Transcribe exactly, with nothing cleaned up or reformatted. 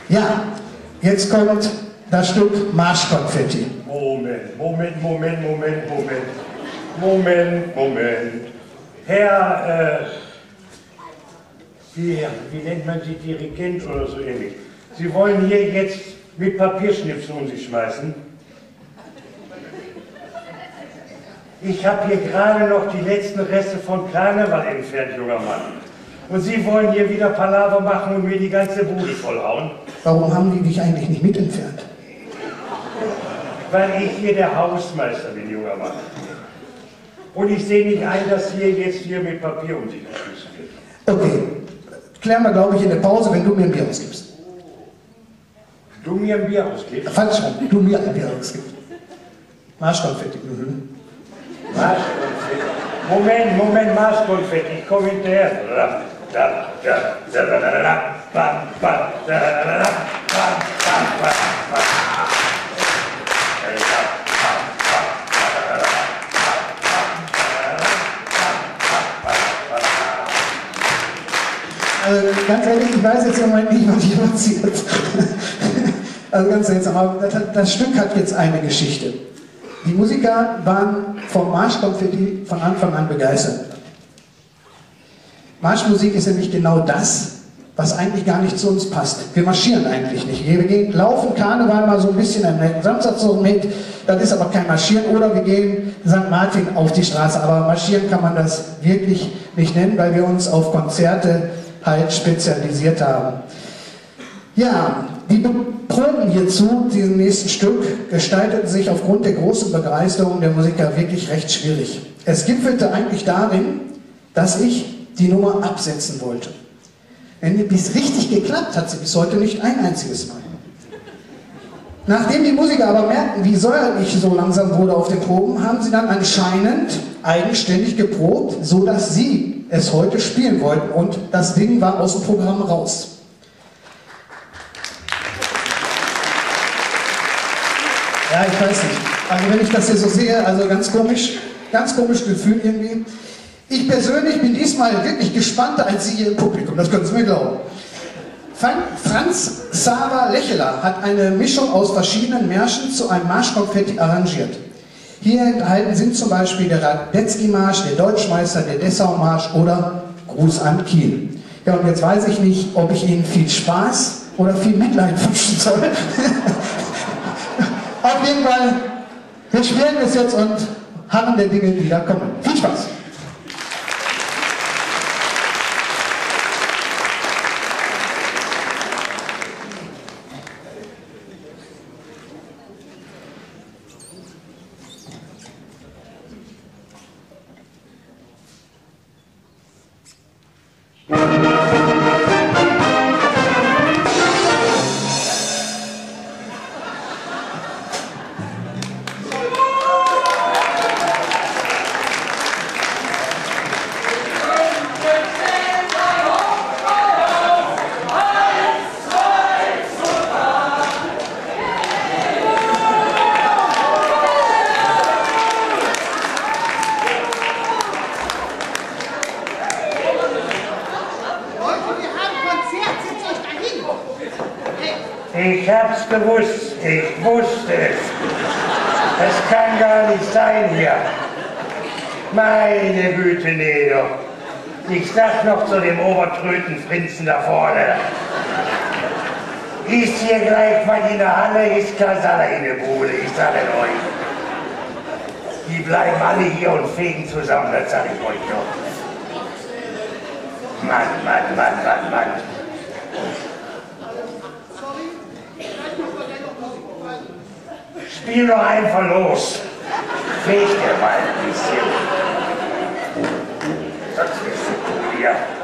Ja, jetzt kommt das Stück Marschkonfetti. Moment, Moment, Moment, Moment, Moment. Moment, Moment. Herr, äh, wie, wie nennt man Sie, Dirigent oder so ähnlich? Sie wollen hier jetzt mit Papierschnipsen um sich schmeißen? Ich habe hier gerade noch die letzten Reste von Karneval entfernt, junger Mann. Und Sie wollen hier wieder Palaver machen und mir die ganze Bude vollhauen? Warum haben die dich eigentlich nicht mit entfernt? Weil ich hier der Hausmeister bin, junger Mann. Und ich sehe nicht ein, dass hier jetzt hier mit Papier um sich geschmissen wird. Okay, klären wir, glaube ich, in der Pause, wenn du mir ein Bier ausgibst. Du mir ein Bier ausgibst? Falsch rum, du mir ein Bier ausgibst. Marschkonfetti. Mhm. Marschkonfetti. Moment, Moment, Marschkonfetti, ich komme hinterher. Also ganz ehrlich, ich weiß jetzt im Moment nicht, was hier passiert. Also ganz seltsam, aber das, das Stück hat jetzt eine Geschichte. Die Musiker waren vom Marschkonfetti von Anfang an begeistert. Marschmusik ist nämlich genau das, was eigentlich gar nicht zu uns passt. Wir marschieren eigentlich nicht. Wir gehen, laufen Karneval mal so ein bisschen am Samstag so mit, das ist aber kein Marschieren. Oder wir gehen Sankt Martin auf die Straße. Aber marschieren kann man das wirklich nicht nennen, weil wir uns auf Konzerte halt spezialisiert haben. Ja, die Proben hierzu, diesem nächsten Stück, gestalteten sich aufgrund der großen Begeisterung der Musiker wirklich recht schwierig. Es gipfelte eigentlich darin, dass ich die Nummer absetzen wollte. Wenn es richtig geklappt hat, sie bis heute nicht ein einziges Mal. Nachdem die Musiker aber merkten, wie säuerlich so langsam wurde auf den Proben, haben sie dann anscheinend eigenständig geprobt, so dass sie es heute spielen wollten und das Ding war aus dem Programm raus. Ja, ich weiß nicht. Also wenn ich das hier so sehe, also ganz komisch, ganz komisch Gefühl irgendwie. Ich persönlich bin diesmal wirklich gespannter als Sie hier im Publikum, das können Sie mir glauben. Franz Xaver Lecheler hat eine Mischung aus verschiedenen Märschen zu einem Marschkonfetti arrangiert. Hier enthalten sind zum Beispiel der Radetzky-Marsch, der Deutschmeister, der Dessau-Marsch oder Gruß an Kiel. Ja, und jetzt weiß ich nicht, ob ich Ihnen viel Spaß oder viel Mitleid wünschen soll. Auf jeden Fall, wir spielen es jetzt und harren der Dinge, die da kommen. Viel Spaß! Ich hab's gewusst, ich wusste es. Es kann gar nicht sein hier. Meine Güte, nee doch. Ich sag noch zu dem Obertrötenprinzen da vorne. Ist hier gleich mal in der Halle, ist Kasala in der Bude, ich sage euch. Die bleiben alle hier und fegen zusammen, das sag ich euch doch. Mann, Mann, Mann, Mann, Mann. Spiel doch einfach los. Feg dir mal ein bisschen. Das ist so cool hier.